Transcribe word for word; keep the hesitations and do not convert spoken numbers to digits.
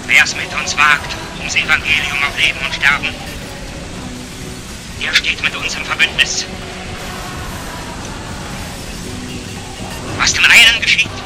Wer's mit uns wagt, ums Evangelium auf Leben und Sterben, der steht mit uns im Verbündnis. Was dem einen geschieht,